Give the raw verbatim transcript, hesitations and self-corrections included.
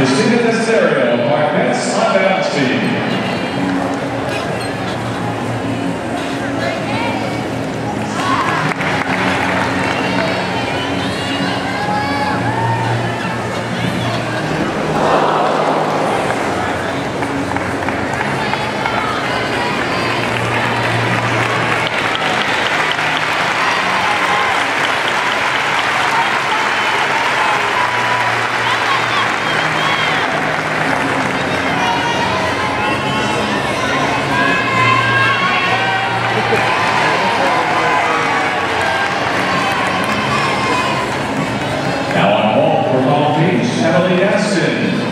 Christina Testario of Marquette's on-bounds team. Now on home for Long Beach, Emily Gaston.